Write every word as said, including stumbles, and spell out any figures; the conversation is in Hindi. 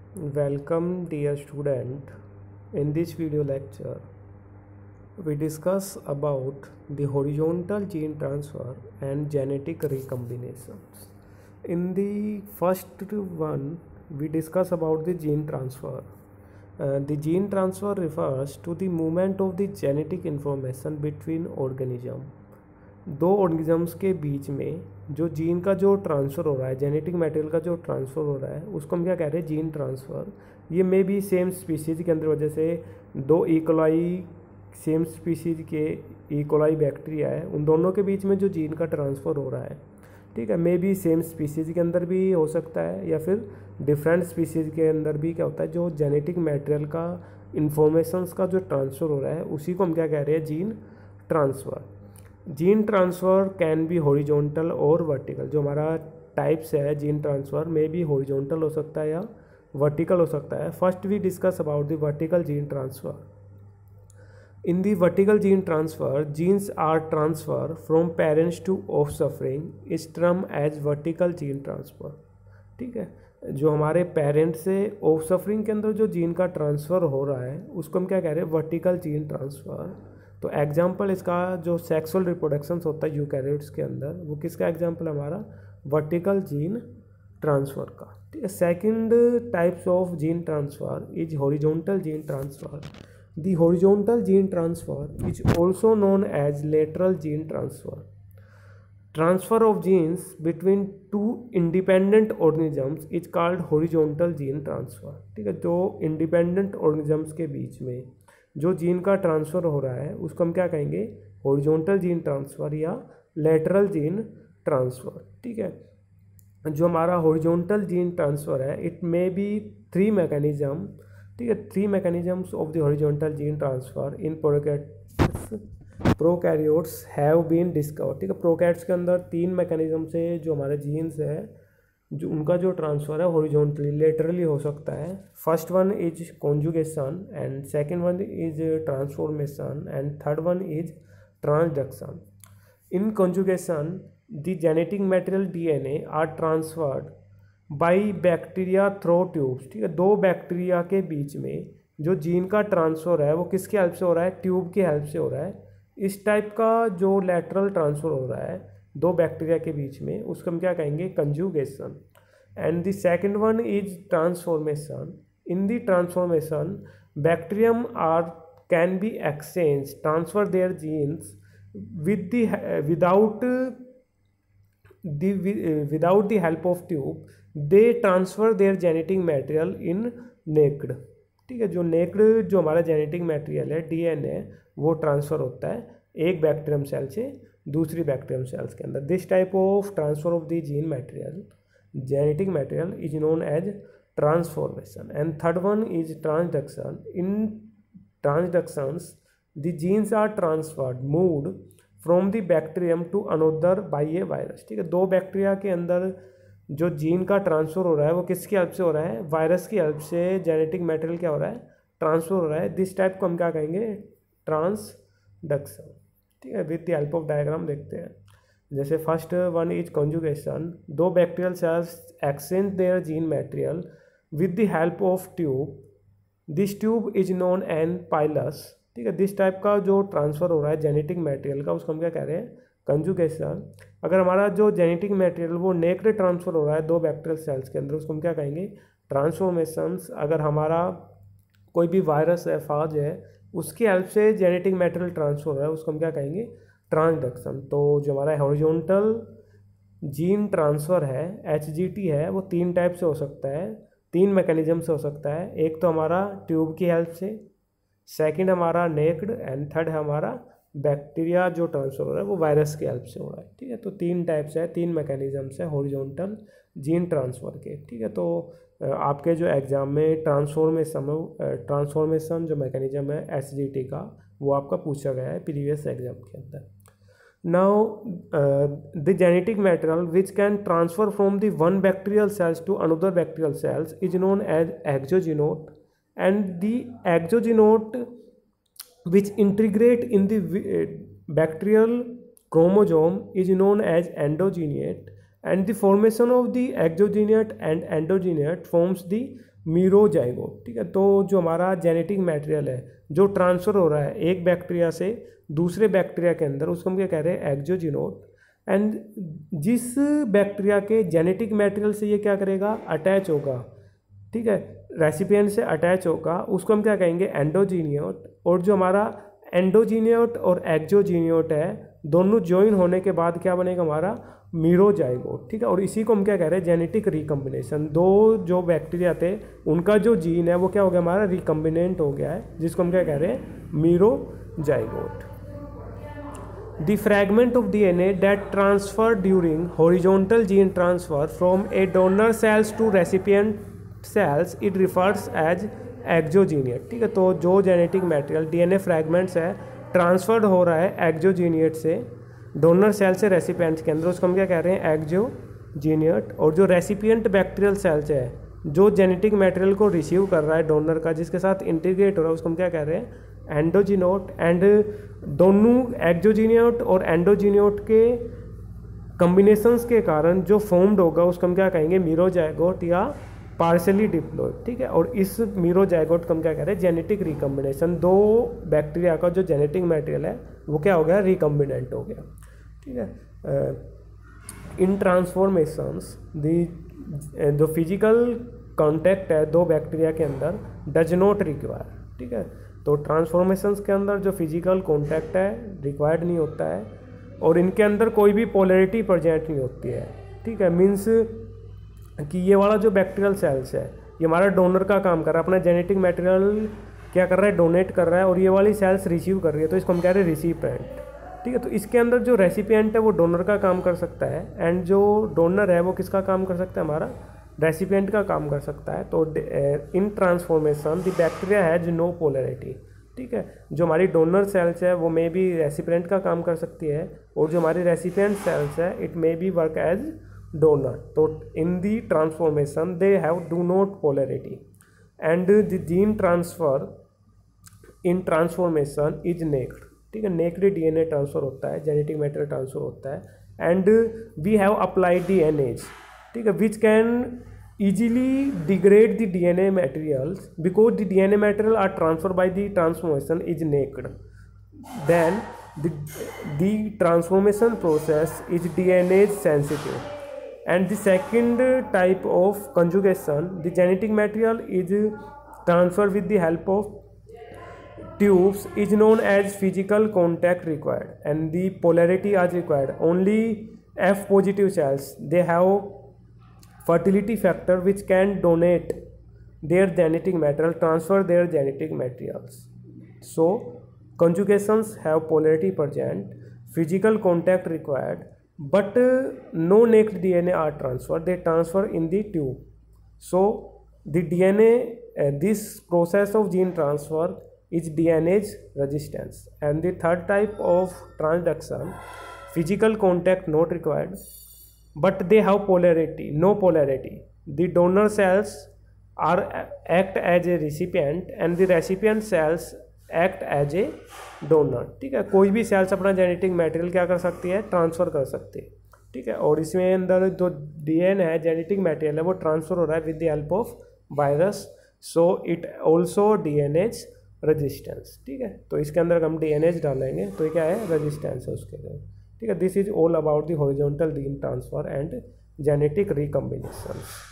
Welcome, dear student. In this video lecture, we discuss about the horizontal gene transfer and genetic recombinations. In the first one, we discuss about the gene transfer. Uh, the gene transfer refers to the movement of the genetic information between organism. दो ऑर्गेनिजम्स के बीच में जो जीन का जो ट्रांसफ़र हो रहा है, जेनेटिक मटेरियल का जो ट्रांसफ़र हो रहा है, उसको हम क्या कह रहे हैं? Gene transfer. ये मे भी सेम स्पीशीज़ के अंदर वजह से दो इकोलाई सेम स्पीशीज़ के इकोलाई बैक्टीरिया है, उन दोनों के बीच में जो जीन का ट्रांसफ़र हो रहा है, ठीक है, मे बी सेम स्पीशीज़ के अंदर भी हो सकता है या फिर डिफरेंट स्पीशीज़ के अंदर भी क्या होता है, जो जेनेटिक मटेरियल का इंफॉर्मेशंस का जो ट्रांसफ़र हो रहा है उसी को हम क्या कह रहे हैं? Gene transfer. Gene transfer can be horizontal और वर्टिकल। जो हमारा टाइप्स है जीन ट्रांसफ़र में भी हॉरिजॉन्टल हो सकता है या वर्टिकल हो सकता है। First we discuss about the vertical gene transfer. In the vertical gene transfer, genes are transferred from parents to offspring is termed as vertical gene transfer। ठीक है, जो हमारे पेरेंट से ऑफस्प्रिंग के अंदर जो जीन का ट्रांसफ़र हो रहा है उसको हम क्या कह रहे हैं? Vertical gene transfer. तो एग्जांपल इसका जो सेक्सुअल रिप्रोडक्शंस होता है यूकैरियोट्स के अंदर, वो किसका एग्जांपल है? हमारा वर्टिकल जीन ट्रांसफ़र का। ठीक है, second types of gene transfer is horizontal gene transfer. The horizontal gene transfer is also known as lateral gene transfer. Transfer of genes between two independent organisms is called horizontal gene transfer। ठीक है, जो independent organisms के बीच में जो जीन का ट्रांसफ़र हो रहा है उसको हम क्या कहेंगे? हॉरिजॉन्टल जीन ट्रांसफ़र या लेटरल जीन ट्रांसफ़र। ठीक है, जो हमारा हॉरिजॉन्टल जीन ट्रांसफ़र है, it may be three mechanism. ठीक है, three mechanisms of the horizontal gene transfer in prokaryotes prokaryotes have been discover. ठीक है, प्रोकैरियोट्स के अंदर तीन मैकेनिज्म से जो हमारे जीन्स है जो उनका जो ट्रांसफ़र है हॉरिजॉन्टली लेटरली हो सकता है। First one is conjugation and second one is transformation and third one is transduction. In conjugation the genetic material DNA are transferred by bacteria through tubes. ठीक है, दो बैक्टीरिया के बीच में जो जीन का ट्रांसफ़र है वो किसकी हेल्प से हो रहा है? ट्यूब की हेल्प से हो रहा है। इस टाइप का जो लैटरल ट्रांसफ़र हो रहा है दो बैक्टीरिया के बीच में उसको हम क्या कहेंगे? Conjugation. And the second one is transformation. In the transformation bacterium are can be exchange transfer their genes with the without the without the help of tube, they transfer their genetic material in naked। ठीक है, जो नेक्ड जो हमारा जेनेटिक मटेरियल है डीएनए वो ट्रांसफ़र होता है एक बैक्टीरियम सेल से दूसरी बैक्टीरियम सेल्स के अंदर। This type of transfer of the gene material genetic material is known as transformation. And third one is transduction. In transductions the genes are transferred moved from the bacterium to another by a virus. ठीक है, दो बैक्टीरिया के अंदर जो जीन का ट्रांसफ़र हो रहा है वो किसकी हेल्प से हो रहा है? वायरस की हेल्प से जेनेटिक मटेरियल क्या हो रहा है? ट्रांसफ़र हो रहा है। दिस टाइप को हम क्या कहेंगे? ट्रांसडक्शन। ठीक है, with the help of diagram देखते हैं। जैसे फर्स्ट वन इज कॉन्जुगेशन, दो bacterial cells exchange their gene material with the help of tube. This tube is known an pilus. ठीक है, दिस टाइप का जो ट्रांसफ़र हो रहा है जेनेटिक मटेरियल का उसको हम क्या कह रहे हैं? कंजुगेशन। अगर हमारा जो जेनेटिक मटेरियल वो नेक्ड ट्रांसफ़र हो रहा है दो बैक्टीरियल सेल्स के अंदर उसको हम क्या कहेंगे? ट्रांसफॉर्मेशंस। अगर हमारा कोई भी वायरस है फाज है उसकी हेल्प से जेनेटिक मटेरियल ट्रांसफ़र हो रहा है उसको हम क्या कहेंगे? ट्रांसडक्शन। तो जो हमारा हॉरिजॉन्टल जीन ट्रांसफ़र है एच जी टी है वो तीन टाइप से हो सकता है, तीन मैकेनिज्म से हो सकता है। एक तो हमारा ट्यूब की हेल्प से, सेकंड हमारा नेक्ड एंड थर्ड है हमारा बैक्टीरिया जो ट्रांसफर हो रहा है वो वायरस की हेल्प से हो रहा है। ठीक है, तो तीन टाइप्स है, तीन मैकेनिज्म्स है हॉरिजॉन्टल जीन ट्रांसफ़र के। ठीक है, तो आपके जो एग्ज़ाम में ट्रांसफॉर्मेशन ट्रांसफॉर्मेशन जो मैकेनिज्म है एस जी टी का वो आपका पूछा गया है प्रीवियस एग्जाम के अंदर। Now the genetic material which can transfer from the one bacterial cells to another bacterial cells is known as exogenote. And the exogenous which integrate in the bacterial chromosome is known as endogenate, and the formation of the exogenate and endogenate forms the merozygote, ठीक है। तो जो हमारा जेनेटिक मटेरियल है जो ट्रांसफ़र हो रहा है एक बैक्टीरिया से दूसरे बैक्टीरिया के अंदर, उसको हम क्या कह रहे हैं, एक्सोजीनोट। एंड जिस बैक्टीरिया के जेनेटिक मटेरियल से ये क्या करेगा, अटैच होगा, ठीक है, रेसिपिएंट से अटैच होगा, उसको हम क्या कहेंगे, एंडोजीनियोट। और जो हमारा एंडोजीनियोट और एक्सोजीनियोट है दोनों ज्वाइन होने के बाद क्या बनेगा, हमारा मीरोजाइगोट, ठीक है। और इसी को हम क्या कह रहे हैं, जेनेटिक रिकम्बिनेशन। दो जो बैक्टीरिया थे उनका जो जीन है वो क्या हो गया, हमारा रिकम्बिनेंट हो गया है, जिसको हम क्या कह रहे हैं, मीरोजाइगोट। The fragment of D N A that transferred during horizontal gene transfer from a donor cells to recipient cells, it refers as exogenate, ठीक है। तो जो जेनेटिक मटेरियल डीएनए फ्रैगमेंट्स है ट्रांसफर्ड हो रहा है एक्सोजीनिएट से डोनर सेल से रेसिपिएंट्स के अंदर, उसको हम क्या कह रहे हैं, एक्सोजीनिएट। और जो रेसिपिएंट बैक्टीरियल सेल्स है जो जेनेटिक मटेरियल को रिसीव कर रहा है डोनर का, जिसके साथ इंटीग्रेट हो रहा है, उसको हम क्या कह रहे हैं, एंडोजीनोट। एंड दोनों एक्सोजीनियोट और एंडोजीनियोट के कॉम्बिनेशंस के कारण जो फॉर्म्ड होगा उसको हम क्या कहेंगे, मीरोजाइगोट या पार्शली डिप्लॉयड, ठीक है। और इस मीरोजाइगोट को हम क्या कह रहे हैं, जेनेटिक रिकम्बिनेशन। दो बैक्टीरिया का जो जेनेटिक मटेरियल है वो क्या हो गया, रिकम्बिनेंट हो गया, ठीक है। इन ट्रांसफॉर्मेशंस दी जो फिजिकल कॉन्टैक्ट है दो बैक्टीरिया के अंदर डज नॉट रिक्वायर, ठीक है। तो ट्रांसफॉर्मेशंस के अंदर जो फिजिकल कॉन्टैक्ट है रिक्वायर्ड नहीं होता है, और इनके अंदर कोई भी पोलैरिटी प्रेजेंट नहीं होती है, ठीक है। मीन्स कि ये वाला जो बैक्टीरियल सेल्स है ये हमारा डोनर का काम कर रहा है, अपना जेनेटिक मटेरियल क्या कर रहा है, डोनेट कर रहा है, और ये वाली सेल्स रिसीव कर रही है, तो इसको हम कह रहे हैं रिसिपिएंट, ठीक है। तो इसके अंदर जो रेसिपिएंट है वो डोनर का काम कर सकता है, एंड जो डोनर है वो किसका काम कर सकता है, हमारा रेसिपिएंट का काम कर सकता है। तो in transformation the bacteria has no polarity, ठीक है। जो हमारी डोनर सेल्स है वो मे बी रेसिपिएंट का काम कर सकती है, और जो हमारी रेसिपिएंट सेल्स है it may be work as donor. तो in the transformation they have do not polarity, and the gene transfer in transformation is naked, ठीक है। नेक्ड डीएनए ट्रांसफर होता है, जेनेटिक मटेरियल ट्रांसफर होता है, and we have applied the DNase, ठीक है, which can easily degrade the D N A materials because the D N A material are transferred by the transformation is naked. Then the, the transformation process is D N A sensitive. And the second type of conjugation, the genetic material is transferred with the help of tubes, is known as physical contact required, and the polarity is required. Only F positive cells, they have fertility factor which can donate their genetic material, transfer their genetic materials. So conjugations have polarity present, physical contact required, but uh, no naked D N A are transferred, they transfer in the tube. So the D N A, uh, this process of gene transfer is D N A's resistance. And the third type of transduction, physical contact not required, but they have polarity, no polarity. The donor cells are act as a recipient and the recipient cells act as a donor, ठीक है। कोई भी सेल्स अपना जेनेटिक मटेरियल क्या कर सकती है, ट्रांसफ़र कर सकती है, ठीक है। और इसमें अंदर जो डीएनए है, जेनेटिक मटेरियल है, वो ट्रांसफ़र हो रहा है with the help of virus, so it also DNase resistance, ठीक है। तो इसके अंदर हम डीएनएज डालेंगे तो ये क्या है, रेजिस्टेंस है उसके लिए, ठीक है। This is all about the horizontal gene transfer and genetic recombination.